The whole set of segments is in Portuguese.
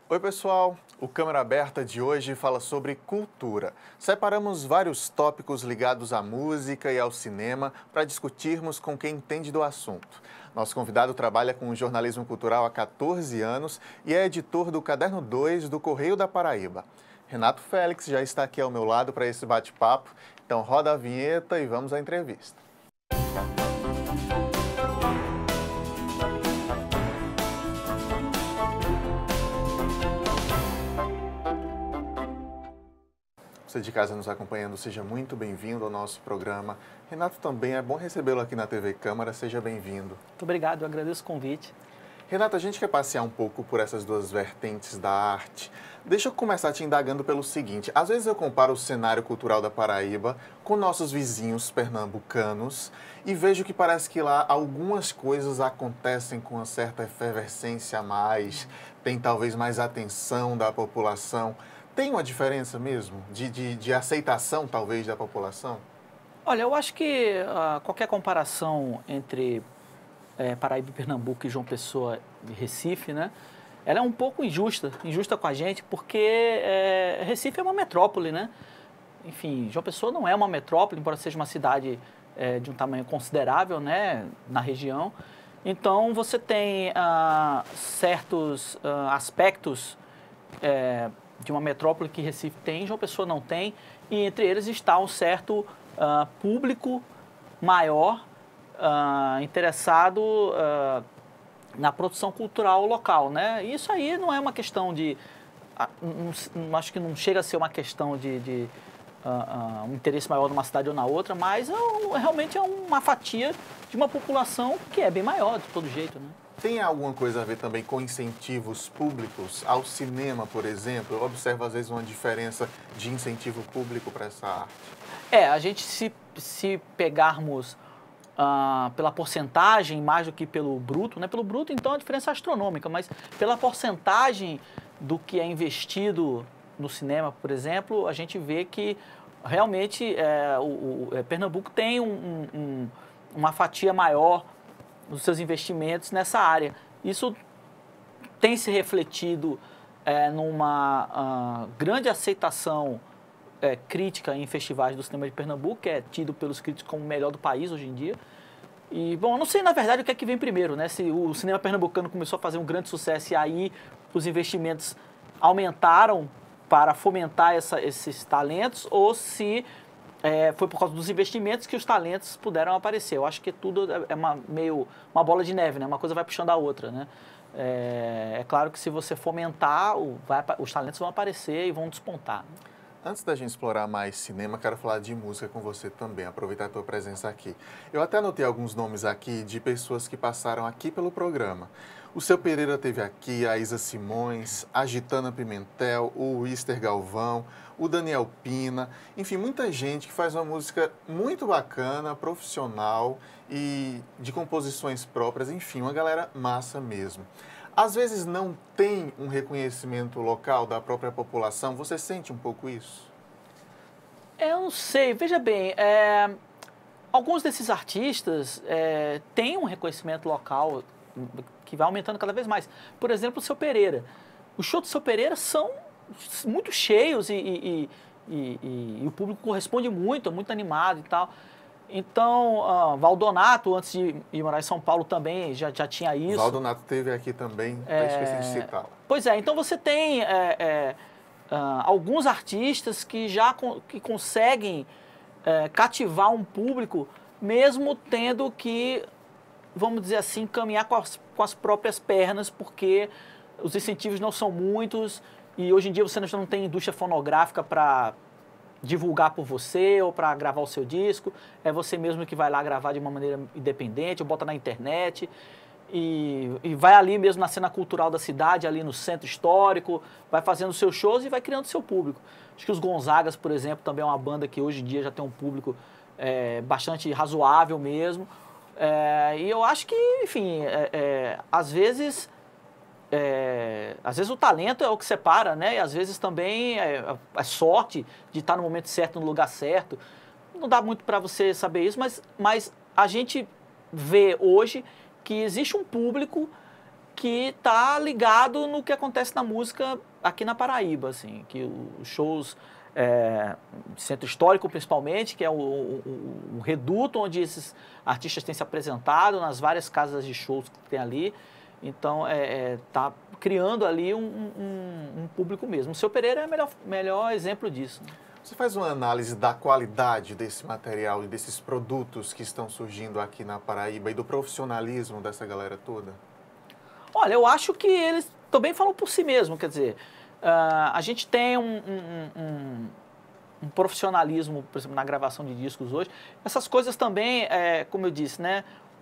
Oi pessoal, o Câmara Aberta de hoje fala sobre cultura. Separamos vários tópicos ligados à música e ao cinema para discutirmos com quem entende do assunto. Nosso convidado trabalha com jornalismo cultural há 14 anos e é editor do Caderno 2 do Correio da Paraíba. Renato Félix já está aqui ao meu lado para esse bate-papo, então roda a vinheta e vamos à entrevista. Você de casa nos acompanhando, seja muito bem-vindo ao nosso programa. Renato, também é bom recebê-lo aqui na TV Câmara, seja bem-vindo. Muito obrigado, eu agradeço o convite. Renato, a gente quer passear um pouco por essas duas vertentes da arte. Deixa eu começar te indagando pelo seguinte, às vezes eu comparo o cenário cultural da Paraíba com nossos vizinhos pernambucanos e vejo que parece que lá algumas coisas acontecem com uma certa efervescência a mais, tem talvez mais atenção da população. Tem uma diferença mesmo de aceitação, talvez, da população? Olha, eu acho que qualquer comparação entre Paraíba e Pernambuco e João Pessoa e Recife, né? Ela é um pouco injusta com a gente, porque Recife é uma metrópole, né? Enfim, João Pessoa não é uma metrópole, embora seja uma cidade de um tamanho considerável, né? Na região. Então, você tem certos aspectos de uma metrópole que Recife tem, João Pessoa não tem, e entre eles está um certo público maior interessado na produção cultural local, né? Isso aí não é uma questão de, acho que não chega a ser uma questão de um interesse maior numa cidade ou na outra, mas realmente é uma fatia de uma população que é bem maior de todo jeito, né? Tem alguma coisa a ver também com incentivos públicos ao cinema, por exemplo? Eu observo às vezes uma diferença de incentivo público para essa arte. A gente se pegarmos pela porcentagem mais do que pelo bruto, né? Pelo bruto, então, a diferença é astronômica, mas pela porcentagem do que é investido no cinema, por exemplo, a gente vê que realmente Pernambuco tem uma fatia maior dos seus investimentos nessa área. Isso tem se refletido numa grande aceitação crítica em festivais do cinema de Pernambuco, que é tido pelos críticos como o melhor do país hoje em dia. E, bom, eu não sei, na verdade, o que é que vem primeiro, né? Se o cinema pernambucano começou a fazer um grande sucesso e aí os investimentos aumentaram para fomentar esses talentos, ou se foi por causa dos investimentos que os talentos puderam aparecer. Eu acho que tudo é meio uma bola de neve, né? Uma coisa vai puxando a outra, né? É claro que se você fomentar, os talentos vão aparecer e vão despontar. Antes da gente explorar mais cinema, quero falar de música com você também, aproveitar a tua presença aqui. Eu até anotei alguns nomes aqui de pessoas que passaram aqui pelo programa. O Seu Pereira teve aqui, a Isa Simões, a Gitana Pimentel, o Wister Galvão, o Daniel Pina, enfim, muita gente que faz uma música muito bacana, profissional e de composições próprias, enfim, uma galera massa mesmo. Às vezes não tem um reconhecimento local da própria população, você sente um pouco isso? Eu não sei, veja bem, alguns desses artistas têm um reconhecimento local que vai aumentando cada vez mais. Por exemplo, o Seu Pereira. Os shows do Seu Pereira são muito cheios e o público corresponde muito, é muito animado e tal. Então, Valdonato, antes de ir morar em São Paulo, também já tinha isso. Valdonato esteve aqui também, até esqueci de citá-lo. Pois é, então você tem alguns artistas que que conseguem cativar um público, mesmo tendo que, vamos dizer assim, caminhar com as próprias pernas, porque os incentivos não são muitos e hoje em dia você não tem indústria fonográfica para divulgar por você ou para gravar o seu disco. É você mesmo que vai lá gravar de uma maneira independente, ou bota na internet e vai ali mesmo na cena cultural da cidade, ali no centro histórico, vai fazendo seus shows e vai criando seu público. Acho que os Gonzagas, por exemplo, também é uma banda que hoje em dia já tem um público bastante razoável mesmo. E eu acho que, enfim, às vezes o talento é o que separa, né? E às vezes também é sorte de estar no momento certo, no lugar certo. Não dá muito para você saber isso, mas a gente vê hoje que existe um público que está ligado no que acontece na música aqui na Paraíba, assim, que os shows, Centro Histórico principalmente, que é o reduto onde esses artistas têm se apresentado, nas várias casas de shows que tem ali. Então, está criando ali um público mesmo. O Seu Pereira é o melhor exemplo disso. Você faz uma análise da qualidade desse material e desses produtos que estão surgindo aqui na Paraíba e do profissionalismo dessa galera toda? Olha, eu acho que eles também falam por si mesmo, quer dizer, a gente tem um profissionalismo, por exemplo, na gravação de discos hoje. Essas coisas também, como eu disse, né,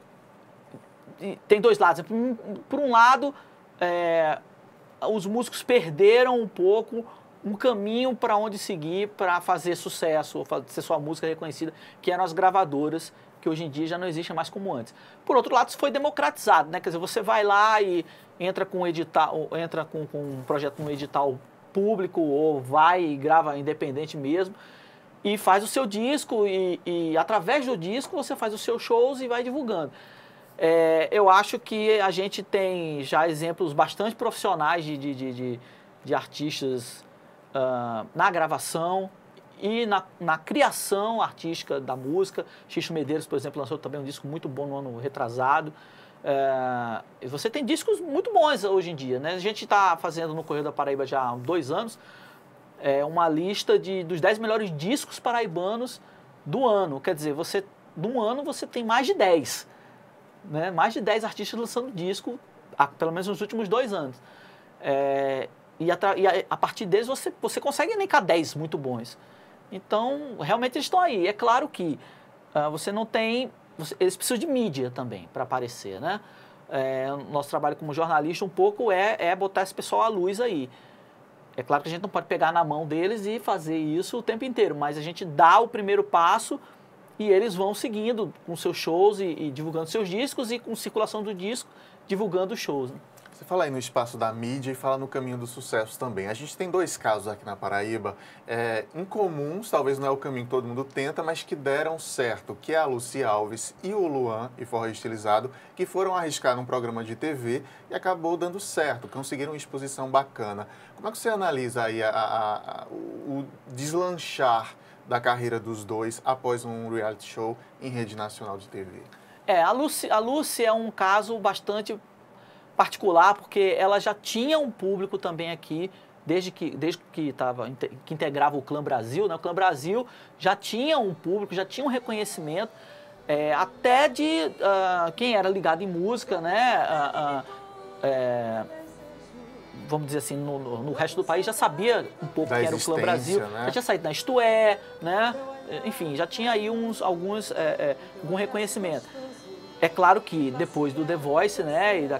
tem dois lados. Por um lado, os músicos perderam um pouco um caminho para onde seguir para fazer sucesso, ou ser sua música reconhecida, que eram as gravadoras, que hoje em dia já não existem mais como antes. Por outro lado, isso foi democratizado, né? Quer dizer, você vai lá e entra com um projeto no edital público, ou vai e grava independente mesmo, e faz o seu disco, e através do disco você faz os seus shows e vai divulgando. Eu acho que a gente tem já exemplos bastante profissionais de artistas na gravação e na criação artística da música. Xixo Medeiros, por exemplo, lançou também um disco muito bom no ano retrasado. Você tem discos muito bons hoje em dia, né? A gente está fazendo no Correio da Paraíba já há 2 anos uma lista dos 10 melhores discos paraibanos do ano. Quer dizer, num ano você tem mais de 10, né? Mais de 10 artistas lançando disco, pelo menos nos últimos 2 anos. E a partir deles você consegue elencar 10 muito bons. Então, realmente eles estão aí. É claro que você não tem... Eles precisam de mídia também para aparecer, né? Nosso trabalho como jornalista um pouco é botar esse pessoal à luz aí. É claro que a gente não pode pegar na mão deles e fazer isso o tempo inteiro, mas a gente dá o primeiro passo e eles vão seguindo com seus shows e divulgando seus discos e com circulação do disco, divulgando os shows, né? Você fala aí no espaço da mídia e fala no caminho do sucesso também. A gente tem 2 casos aqui na Paraíba, incomuns, talvez não é o caminho que todo mundo tenta, mas que deram certo, que é a Lucy Alves e o Luan, e Forró Estilizado, que foram arriscar num programa de TV e acabou dando certo, conseguiram uma exposição bacana. Como é que você analisa aí o deslanchar da carreira dos dois após um reality show em rede nacional de TV? A Lucy é um caso bastante particular, porque ela já tinha um público também aqui, desde que integrava o Clã Brasil, né? O Clã Brasil já tinha um público, já tinha um reconhecimento, até de quem era ligado em música, né? Vamos dizer assim, no resto do país já sabia um pouco quem era o Clã Brasil, né? Já tinha saído na Isto É, né? Enfim, já tinha aí algum reconhecimento. É claro que depois do The Voice, né, e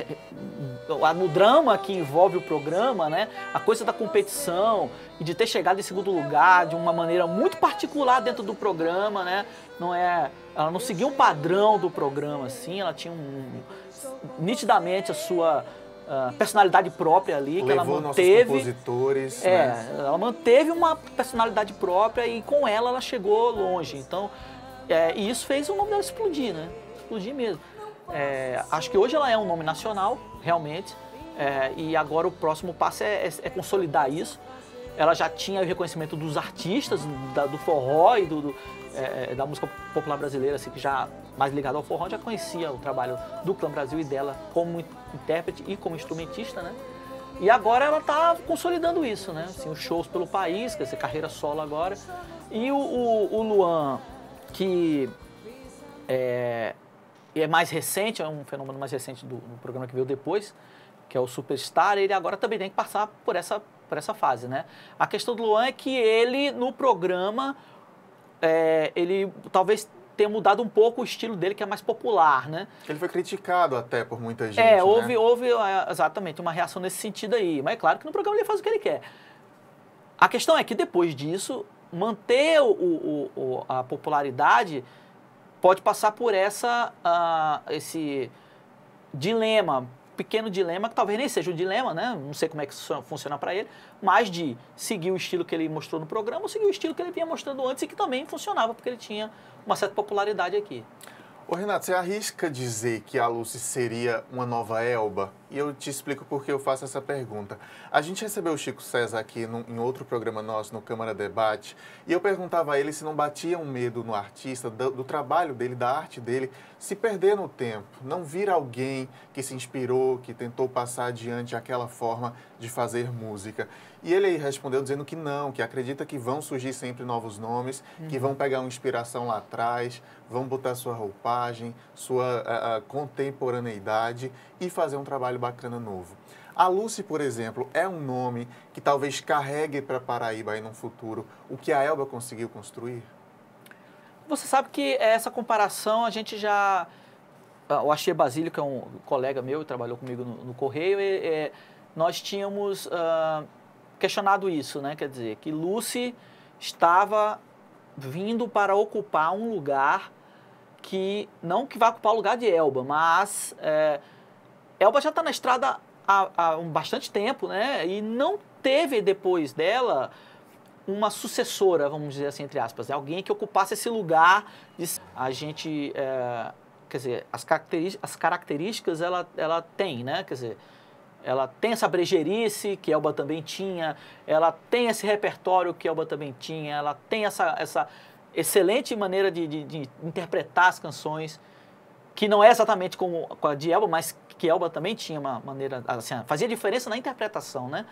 no drama que envolve o programa, né, a coisa da competição e de ter chegado em segundo lugar de uma maneira muito particular dentro do programa, né, ela não seguia um padrão do programa, assim, ela tinha nitidamente a sua personalidade própria ali, que ela manteve. Nossos compositores, né? Ela manteve uma personalidade própria e com ela chegou longe. Então, e isso fez o nome dela explodir, né? Explodir mesmo. Acho que hoje ela é um nome nacional, realmente, e agora o próximo passo é consolidar isso. Ela já tinha o reconhecimento dos artistas, do forró e da música popular brasileira, assim, que já mais ligado ao forró, já conhecia o trabalho do Clã Brasil e dela como intérprete e como instrumentista, né? E agora ela está consolidando isso, né? Assim, os shows pelo país, quer dizer, carreira solo agora. E o Luan, que é mais recente, é um fenômeno mais recente do programa que veio depois, que é o Superstar, ele agora também tem que passar por essa fase, né? A questão do Luan é que ele, no programa, ele talvez tenha mudado um pouco o estilo dele, que é mais popular, né? Ele foi criticado até por muita gente, né? Houve exatamente uma reação nesse sentido aí, mas é claro que no programa ele faz o que ele quer. A questão é que depois disso, manter a popularidade pode passar por esse dilema, pequeno dilema, que talvez nem seja um dilema, né? Não sei como é que isso funciona para ele, mas de seguir o estilo que ele mostrou no programa ou seguir o estilo que ele vinha mostrando antes e que também funcionava, porque ele tinha uma certa popularidade aqui. Ô Renato, você arrisca dizer que a Lucy seria uma nova Elba? E eu te explico por que eu faço essa pergunta. A gente recebeu o Chico César aqui em outro programa nosso, no Câmara Debate, e eu perguntava a ele se não batia um medo no artista, do trabalho dele, da arte dele, se perder no tempo, não vir alguém que se inspirou, que tentou passar adiante aquela forma de fazer música. E ele respondeu dizendo que não, que acredita que vão surgir sempre novos nomes, que vão pegar uma inspiração lá atrás, vão botar sua roupagem, sua contemporaneidade e fazer um trabalho bacana novo. A Lucy, por exemplo, é um nome que talvez carregue para Paraíba aí no futuro o que a Elba conseguiu construir? Você sabe que essa comparação a gente já... O Axê Basílio, que é um colega meu e trabalhou comigo no Correio, nós tínhamos questionado isso, né? Quer dizer, que Lucy estava vindo para ocupar um lugar que, não que vai ocupar o lugar de Elba, mas Elba já está na estrada há bastante tempo, né? E não teve depois dela uma sucessora, vamos dizer assim, entre aspas, né? Alguém que ocupasse esse lugar. A gente, quer dizer, as características ela tem, né? Quer dizer, ela tem essa brejeirice que Elba também tinha, ela tem esse repertório que Elba também tinha, ela tem essa excelente maneira de interpretar as canções, que não é exatamente como a de Elba, mas que Elba também tinha uma maneira, assim, fazia diferença na interpretação, né?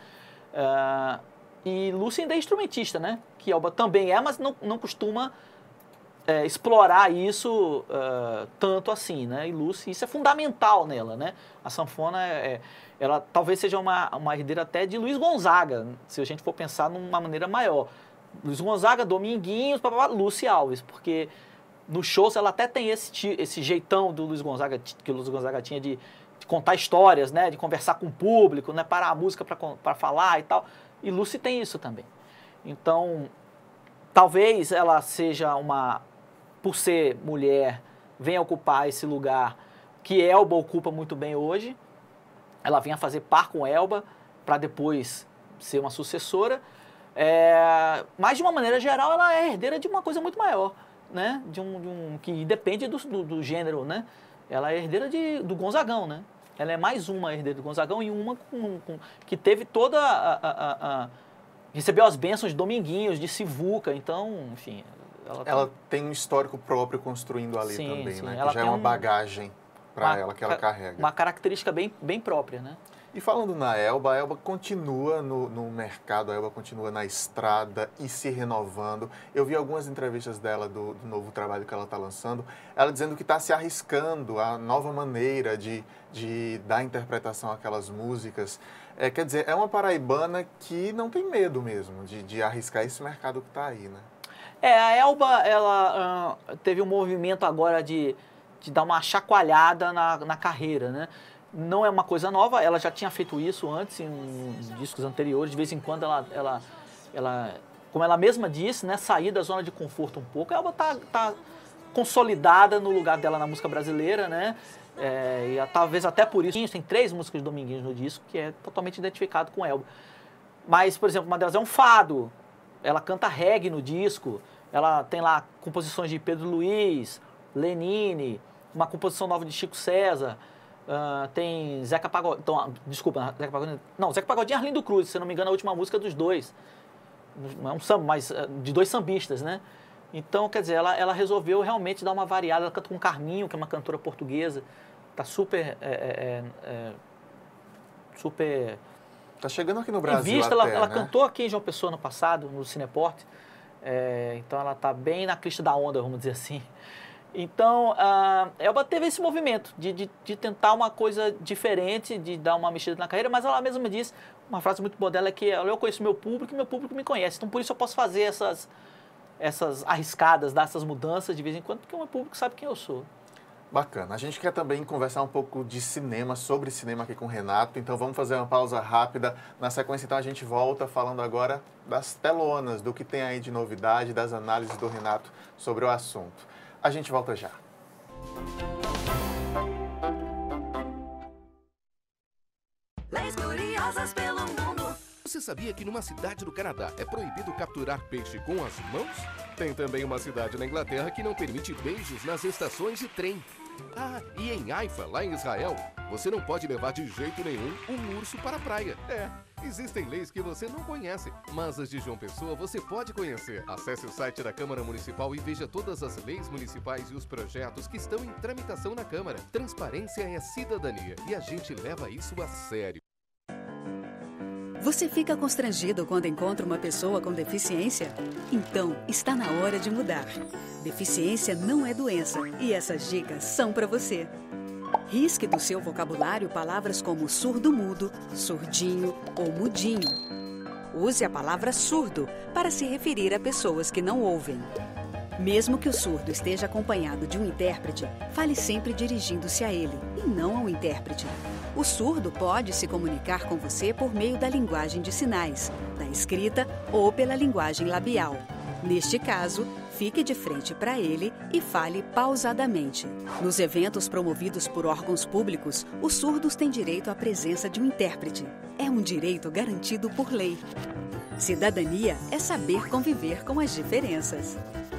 E Lucy ainda é instrumentista, né? Que Elba também mas não costuma explorar isso tanto assim, né? E Lucy, isso é fundamental nela, né? A sanfona, ela talvez seja uma herdeira até de Luiz Gonzaga, se a gente for pensar numa maneira maior. Luiz Gonzaga, Dominguinhos, Lucy Alves, porque nos shows ela até tem esse jeitão do Luiz Gonzaga, que o Luiz Gonzaga tinha de contar histórias, né? De conversar com o público, né? Parar a música para falar e tal. E Lucy tem isso também. Então, talvez ela seja por ser mulher, venha ocupar esse lugar que Elba ocupa muito bem hoje. Ela venha fazer par com Elba para depois ser uma sucessora. Mas, de uma maneira geral, ela é herdeira de uma coisa muito maior, né? Que depende do gênero, né? Ela é herdeira do Gonzagão, né? Ela é mais uma herdeira do Gonzagão e uma que teve toda recebeu as bênçãos de Dominguinhos, de Sivuca, então, enfim... Ela tem um histórico próprio construindo ali também, sim. né? Ela que já é uma bagagem para ela, que ela carrega. Uma característica bem própria, né? E falando na Elba, a Elba continua no mercado, a Elba continua na estrada e se renovando. Eu vi algumas entrevistas dela do novo trabalho que ela está lançando, ela dizendo que está se arriscando a nova maneira de dar interpretação àquelas músicas. Quer dizer, é uma paraibana que não tem medo mesmo de arriscar esse mercado que está aí, né? A Elba, ela teve um movimento agora de dar uma chacoalhada na carreira, né? Não é uma coisa nova, ela já tinha feito isso antes, em discos anteriores, de vez em quando ela como ela mesma disse, né, sair da zona de conforto um pouco. A Elba tá consolidada no lugar dela na música brasileira, né? E talvez até por isso, tem 3 músicas de Dominguinhos no disco, que é totalmente identificado com Elba. Mas, por exemplo, uma delas é um fado, ela canta reggae no disco, ela tem lá composições de Pedro Luiz, Lenine, uma composição nova de Chico César, tem Zeca Pagodinho, Zeca Pagodinho, não, Zeca Pagodinho e Arlindo Cruz, se não me engano, a última música dos dois. Não é um samba, mas de 2 sambistas, né? Então, quer dizer, ela resolveu realmente dar uma variada. Ela canta com Carminho, que é uma cantora portuguesa, tá super... super... Tá chegando aqui no Brasil vista, até, ela né? cantou aqui em João Pessoa no passado, no Cineport. Então ela tá bem na crista da onda, vamos dizer assim. Então, Elba teve esse movimento de tentar uma coisa diferente, de dar uma mexida na carreira, mas ela mesma disse, uma frase muito boa dela é que eu conheço meu público e meu público me conhece. Então, por isso eu posso fazer essas arriscadas, dar essas mudanças de vez em quando, porque o meu público sabe quem eu sou. Bacana. A gente quer também conversar um pouco de cinema, sobre cinema aqui com o Renato, então vamos fazer uma pausa rápida. Na sequência, então, a gente volta falando agora das telonas, do que tem aí de novidade, das análises do Renato sobre o assunto. A gente volta já. Leis curiosas pelo mundo. Você sabia que numa cidade do Canadá é proibido capturar peixe com as mãos? Tem também uma cidade na Inglaterra que não permite beijos nas estações de trem. Ah, e em Haifa, lá em Israel, você não pode levar de jeito nenhum um urso para a praia. Existem leis que você não conhece, mas as de João Pessoa você pode conhecer. Acesse o site da Câmara Municipal e veja todas as leis municipais e os projetos que estão em tramitação na Câmara. Transparência é cidadania e a gente leva isso a sério. Você fica constrangido quando encontra uma pessoa com deficiência? Então, está na hora de mudar. Deficiência não é doença e essas dicas são para você. Risque do seu vocabulário palavras como surdo-mudo, surdinho ou mudinho. Use a palavra surdo para se referir a pessoas que não ouvem. Mesmo que o surdo esteja acompanhado de um intérprete, fale sempre dirigindo-se a ele e não ao intérprete. O surdo pode se comunicar com você por meio da linguagem de sinais, da escrita ou pela linguagem labial. Neste caso, fique de frente para ele e fale pausadamente. Nos eventos promovidos por órgãos públicos, os surdos têm direito à presença de um intérprete. É um direito garantido por lei. Cidadania é saber conviver com as diferenças.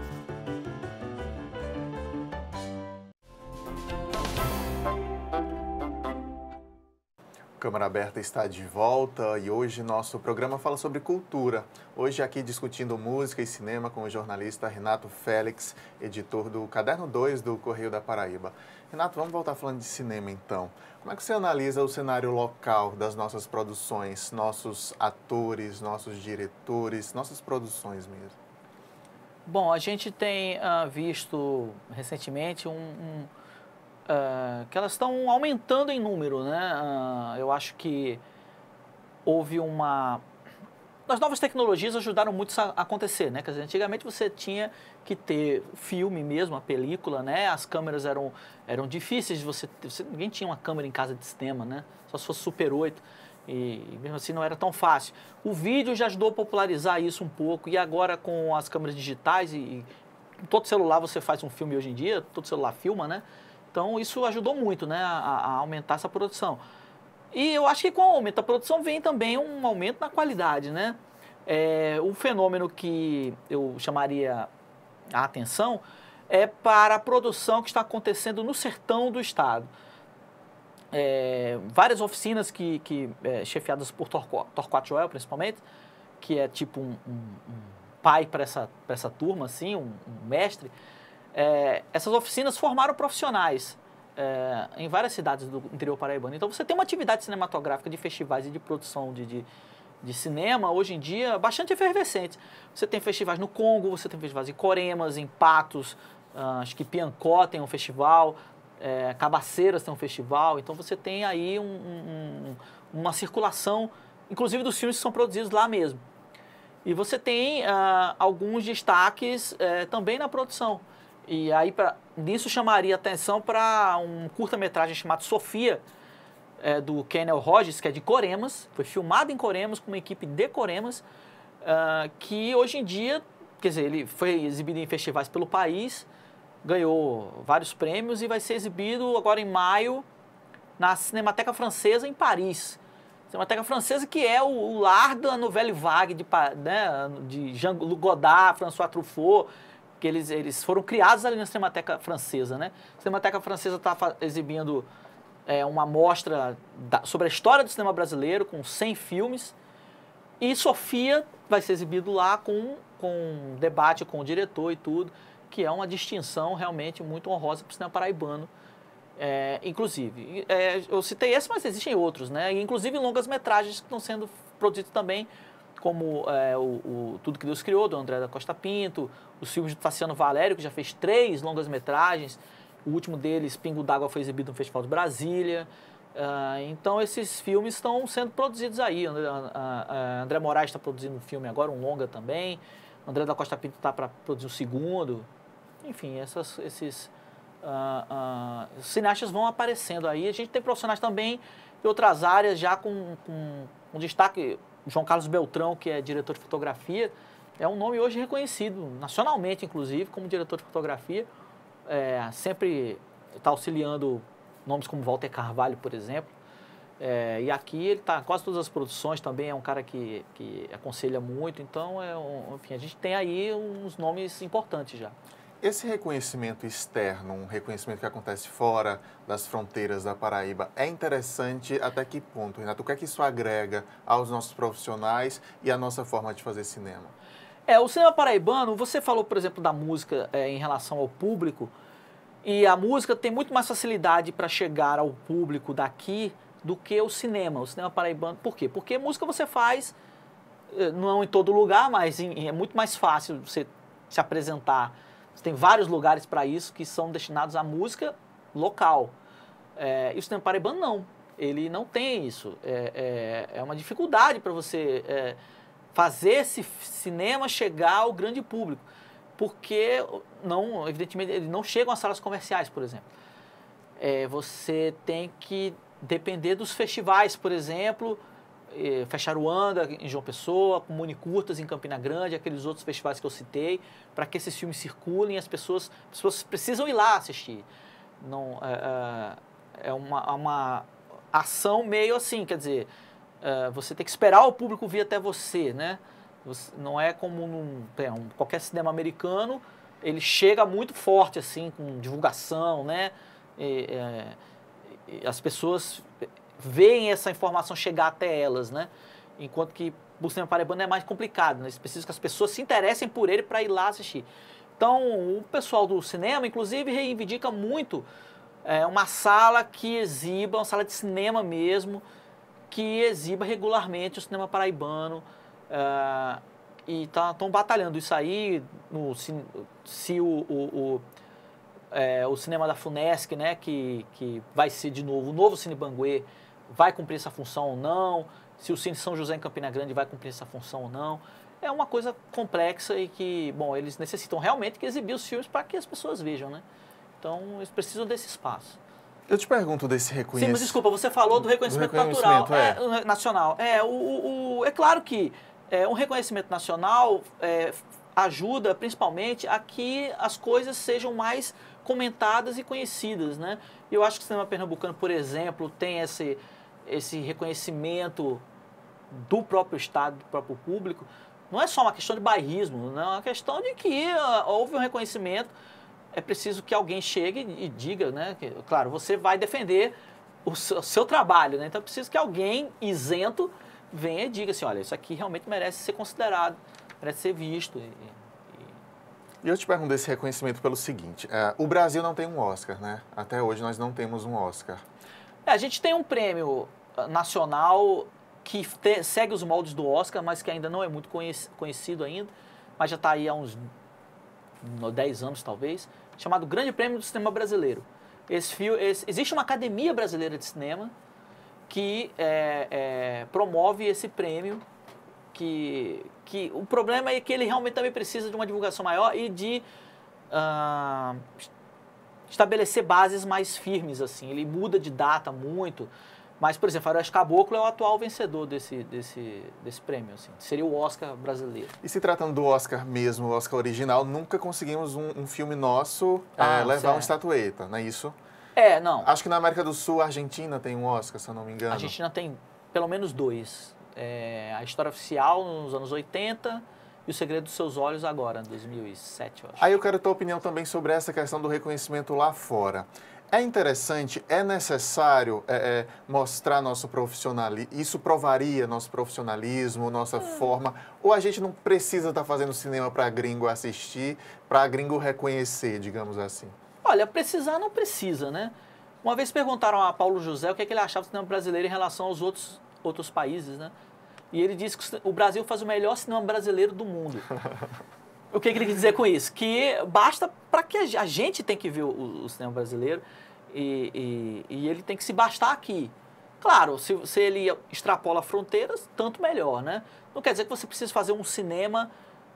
Câmara Aberta está de volta e hoje nosso programa fala sobre cultura. Hoje aqui discutindo música e cinema com o jornalista Renato Félix, editor do Caderno 2 do Correio da Paraíba. Renato, vamos voltar falando de cinema então. Como é que você analisa o cenário local das nossas produções, nossos atores, nossos diretores, nossas produções mesmo? Bom, a gente tem visto recentemente que elas estão aumentando em número, né? Eu acho que houve as novas tecnologias ajudaram muito isso a acontecer, né? Quer dizer, antigamente você tinha que ter filme mesmo, a película, né? As câmeras eram difíceis de ninguém tinha uma câmera em casa de cinema, né? Só se fosse Super 8 e mesmo assim não era tão fácil. O vídeo já ajudou a popularizar isso um pouco e agora com as câmeras digitais e todo celular você faz um filme hoje em dia, todo celular filma, né? Então, isso ajudou muito, né, a aumentar essa produção. E eu acho que com o aumento da produção vem também um aumento na qualidade, né? Um fenômeno que eu chamaria a atenção é para a produção que está acontecendo no sertão do estado. Várias oficinas chefiadas por Torquato Joel, principalmente, que é tipo um pai para essa turma, assim, um mestre. Essas oficinas formaram profissionais em várias cidades do interior paraibano. Então, você tem uma atividade cinematográfica de festivais e de produção de cinema, hoje em dia, bastante efervescente. Você tem festivais no Congo, você tem festivais em Coremas, em Patos, acho que Piancó tem um festival, Cabaceiras tem um festival. Então, você tem aí uma circulação, inclusive dos filmes que são produzidos lá mesmo. E você tem alguns destaques também na produção. E aí, nisso chamaria atenção para um curta-metragem chamado Sofia, do Kennel Rogers, que é de Coremas, foi filmado em Coremas, com uma equipe de Coremas, que hoje em dia, quer dizer, ele foi exibido em festivais pelo país, ganhou vários prêmios e vai ser exibido agora em maio na Cinemateca Francesa em Paris. Cinemateca Francesa que é o lar da Nouvelle Vague de Jean-Luc Godard, François Truffaut, que eles foram criados ali na Cinemateca Francesa, né? A Cinemateca Francesa está exibindo uma mostra sobre a história do cinema brasileiro, com 100 filmes, e Sofia vai ser exibido lá com debate com o diretor e tudo, que é uma distinção realmente muito honrosa para o cinema paraibano, inclusive. Eu citei esse, mas existem outros, né? Inclusive longas-metragens que estão sendo produzidos também, como o Tudo que Deus Criou, do André da Costa Pinto, os filmes do Tassiano Valério, que já fez 3 longas-metragens, o último deles, Pingo d'Água, foi exibido no Festival de Brasília. Então, esses filmes estão sendo produzidos aí. André Moraes está produzindo um filme agora, um longa também. André da Costa Pinto está para produzir o segundo. Enfim, esses cineastas vão aparecendo aí. A gente tem profissionais também de outras áreas, já com um destaque. João Carlos Beltrão, que é diretor de fotografia, é um nome hoje reconhecido, nacionalmente, inclusive, como diretor de fotografia. Sempre está auxiliando nomes como Walter Carvalho, por exemplo. E aqui ele está em quase todas as produções, também é um cara que aconselha muito. Então, enfim, a gente tem aí uns nomes importantes já. Esse reconhecimento externo, um reconhecimento que acontece fora das fronteiras da Paraíba, é interessante até que ponto, Renato? O que é que isso agrega aos nossos profissionais e à nossa forma de fazer cinema? O cinema paraibano, você falou, por exemplo, da música em relação ao público, e a música tem muito mais facilidade para chegar ao público daqui do que o cinema paraibano. Por quê? Porque música você faz, não em todo lugar, mas é muito mais fácil você se apresentar. Você tem vários lugares para isso que são destinados à música local. E o cinema paraibano não, ele não tem isso. É uma dificuldade para você fazer esse cinema chegar ao grande público, porque não, evidentemente eles não chegam às salas comerciais, por exemplo. Você tem que depender dos festivais, por exemplo, Fecharuanda em João Pessoa, Comune Curtas em Campina Grande, aqueles outros festivais que eu citei, para que esses filmes circulem, as pessoas precisam ir lá assistir. Não, é uma ação meio assim, quer dizer, você tem que esperar o público vir até você, né? Não é como qualquer cinema americano, ele chega muito forte, assim, com divulgação, né? As pessoas veem essa informação chegar até elas, né? Enquanto que o cinema paraibano é mais complicado, né? Eles precisam que as pessoas se interessem por ele para ir lá assistir. Então, o pessoal do cinema, inclusive, reivindica muito uma sala que exiba, uma sala de cinema mesmo, que exiba regularmente o cinema paraibano, e estão batalhando isso aí. Se o cinema da Funesc, né, que vai ser de novo o novo Cine Banguê, vai cumprir essa função ou não, se o Cine São José em Campina Grande vai cumprir essa função ou não. É uma coisa complexa e que, bom, eles necessitam realmente que exibir os filmes para que as pessoas vejam, né? Então, eles precisam desse espaço. Eu te pergunto desse reconhecimento. Sim, mas desculpa, você falou do reconhecimento natural, nacional. É claro que um reconhecimento nacional ajuda principalmente a que as coisas sejam mais comentadas e conhecidas, né? E eu acho que o cinema pernambucano, por exemplo, tem esse reconhecimento do próprio Estado, do próprio público. Não é só uma questão de bairrismo, não é uma questão de que houve um reconhecimento. É preciso que alguém chegue e diga, né? Que, claro, você vai defender o seu trabalho, né? Então é preciso que alguém isento venha e diga assim, olha, isso aqui realmente merece ser considerado, merece ser visto. E eu te pergunto esse reconhecimento pelo seguinte, o Brasil não tem um Oscar, né? Até hoje nós não temos um Oscar. A gente tem um prêmio nacional que segue os moldes do Oscar, mas que ainda não é muito conhecido ainda, mas já está aí há uns 10 anos talvez, chamado Grande Prêmio do Cinema Brasileiro. Existe uma Academia Brasileira de Cinema que promove esse prêmio, que o problema é que ele realmente também precisa de uma divulgação maior e de estabelecer bases mais firmes, assim. Ele muda de data muito, mas, por exemplo, Faroeste Caboclo é o atual vencedor desse prêmio, assim. Seria o Oscar brasileiro. E se tratando do Oscar mesmo, o Oscar original, nunca conseguimos um filme nosso levar uma estatueta, não é isso? Não. Acho que na América do Sul, a Argentina tem um Oscar, se eu não me engano. A Argentina tem pelo menos 2. A História Oficial, nos anos 80, e O Segredo dos Seus Olhos agora, em 2007, eu acho. Aí eu quero a tua opinião também sobre essa questão do reconhecimento lá fora. É interessante, é necessário mostrar nosso profissionalismo, isso provaria nosso profissionalismo, nossa forma, ou a gente não precisa estar fazendo cinema para gringo assistir, para gringo reconhecer, digamos assim? Olha, precisar não precisa, né? Uma vez perguntaram a Paulo José o que ele achava do cinema brasileiro em relação aos outros países, né? E ele disse que o Brasil faz o melhor cinema brasileiro do mundo. O que ele quis dizer com isso? Que basta para que a gente tem que ver o cinema brasileiro e ele tem que se bastar aqui. Claro, se ele extrapola fronteiras, tanto melhor, né? Não quer dizer que você precisa fazer um cinema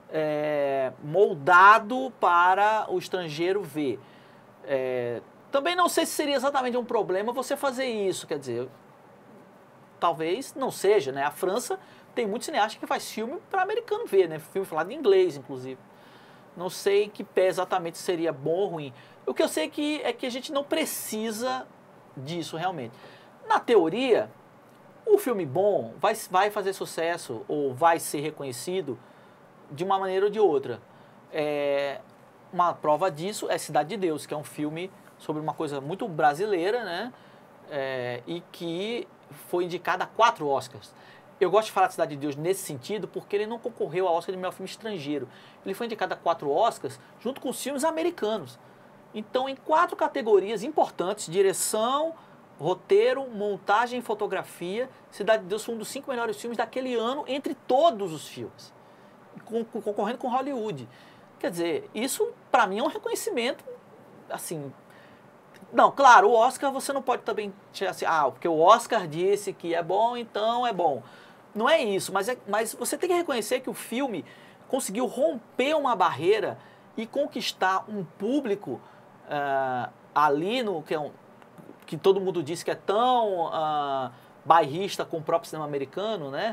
moldado para o estrangeiro ver. Também não sei se seria exatamente um problema você fazer isso, quer dizer, talvez não seja, né? A França tem muito cineasta que faz filme para americano ver, né? Filme falado em inglês, inclusive. Não sei em que pé exatamente seria bom ou ruim. O que eu sei é que a gente não precisa disso realmente. Na teoria, o filme bom vai fazer sucesso ou vai ser reconhecido de uma maneira ou de outra. uma prova disso é Cidade de Deus, que é um filme sobre uma coisa muito brasileira, né? E que foi indicado a 4 Oscars. Eu gosto de falar de Cidade de Deus nesse sentido porque ele não concorreu ao Oscar de melhor filme estrangeiro. Ele foi indicado a 4 Oscars junto com os filmes americanos. Então, em 4 categorias importantes, direção, roteiro, montagem e fotografia, Cidade de Deus foi um dos 5 melhores filmes daquele ano entre todos os filmes, concorrendo com Hollywood. Quer dizer, isso para mim é um reconhecimento, assim... Não, claro, o Oscar você não pode também tirar assim, porque o Oscar disse que é bom, então é bom. Não é isso, mas você tem que reconhecer que o filme conseguiu romper uma barreira e conquistar um público ali no que todo mundo diz que é tão bairrista com o próprio cinema americano, né?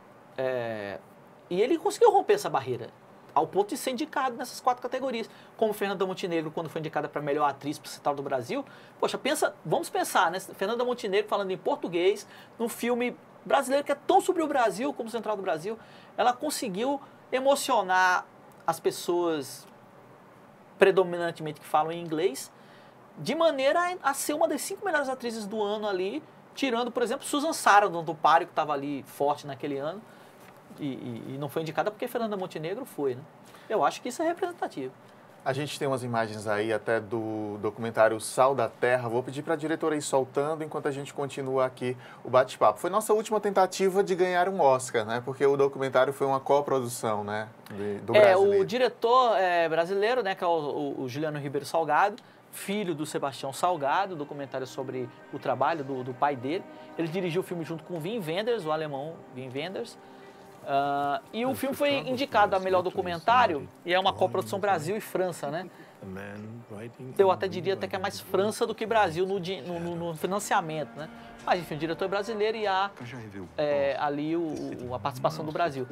E ele conseguiu romper essa barreira ao ponto de ser indicado nessas 4 categorias, como Fernanda Montenegro, quando foi indicada para melhor atriz para Central do Brasil. Poxa, vamos pensar, né? Fernanda Montenegro falando em português, num filme brasileiro que é tão sobre o Brasil como Central do Brasil, ela conseguiu emocionar as pessoas predominantemente que falam em inglês, de maneira a ser uma das 5 melhores atrizes do ano ali, tirando, por exemplo, Susan Sarandon do Páreo, que estava ali forte naquele ano, e não foi indicada porque Fernanda Montenegro foi, né? Eu acho que isso é representativo. A gente tem umas imagens aí até do documentário Sal da Terra. Vou pedir para a diretora ir soltando enquanto a gente continua aqui o bate-papo. Foi nossa última tentativa de ganhar um Oscar, né? Porque o documentário foi uma coprodução, né? Do brasileiro. O diretor brasileiro, né? Que é o Juliano Ribeiro Salgado, filho do Sebastião Salgado, documentário sobre o trabalho do pai dele. Ele dirigiu o filme junto com o Wim Wenders, o alemão Wim Wenders. E o filme foi indicado a melhor documentário e é uma coprodução Brasil e França, né? Eu até diria até que é mais França do que Brasil no financiamento, né? Mas enfim, o diretor é brasileiro e há ali a participação do Brasil.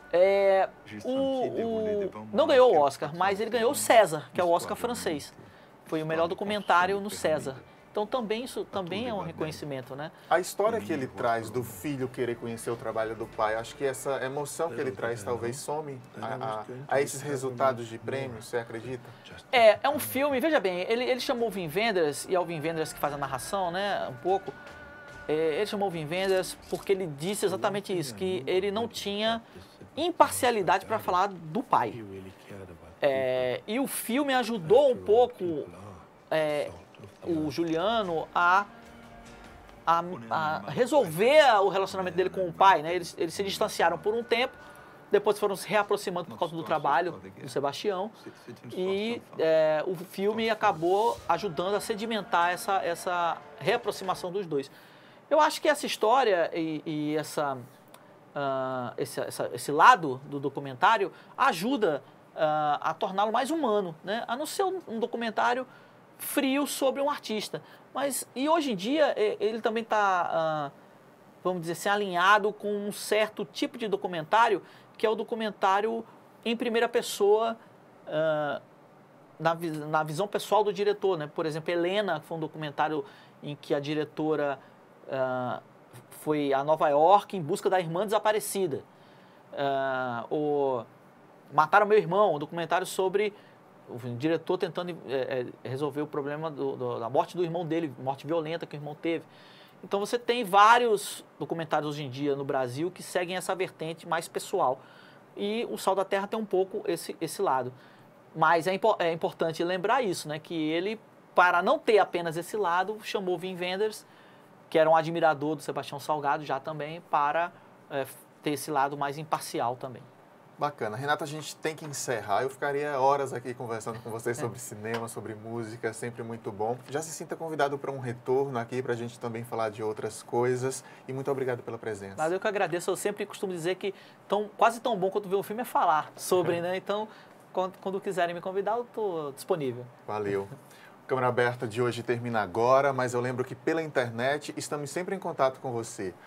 Não ganhou o Oscar, mas ele ganhou o César, que é o Oscar francês. Foi o melhor documentário no César. Então também isso também é um reconhecimento, né? A história que ele traz do filho querer conhecer o trabalho do pai, acho que essa emoção que ele traz talvez some a esses resultados de prêmios, você acredita? É um filme, veja bem, ele chamou o Wim Wenders, e é o Wim Wenders que faz a narração, né, um pouco. Ele chamou o Wim Wenders porque ele disse exatamente isso, que ele não tinha imparcialidade para falar do pai. E o filme ajudou um pouco o Juliano a resolver o relacionamento dele com o pai, né? Eles se distanciaram por um tempo, depois foram se reaproximando por causa do trabalho do Sebastião e o filme acabou ajudando a sedimentar essa reaproximação dos dois. Eu acho que essa história e esse lado do documentário ajuda a torná-lo mais humano, né? A não ser um documentário frio sobre um artista. E hoje em dia ele também está, vamos dizer assim, alinhado com um certo tipo de documentário, que é o documentário em primeira pessoa, na visão pessoal do diretor, né? Por exemplo, Helena, que foi um documentário em que a diretora foi a Nova York em busca da irmã desaparecida. Mataram Meu Irmão, um documentário sobre o diretor tentando resolver o problema da morte do irmão dele, morte violenta que o irmão teve. Então você tem vários documentários hoje em dia no Brasil que seguem essa vertente mais pessoal. E o Sal da Terra tem um pouco esse lado. Mas é importante lembrar isso, né? Que ele, para não ter apenas esse lado, chamou o Wim Wenders, que era um admirador do Sebastião Salgado já também, para ter esse lado mais imparcial também. Bacana. Renata, a gente tem que encerrar. Eu ficaria horas aqui conversando com vocês sobre cinema, sobre música, sempre muito bom. Já se sinta convidado para um retorno aqui, para a gente também falar de outras coisas. E muito obrigado pela presença. Mas eu que agradeço. Eu sempre costumo dizer que quase tão bom quanto ver um filme é falar sobre, né? Então, quando quiserem me convidar, eu estou disponível. Valeu. Câmara Aberta de hoje termina agora, mas eu lembro que pela internet estamos sempre em contato com você.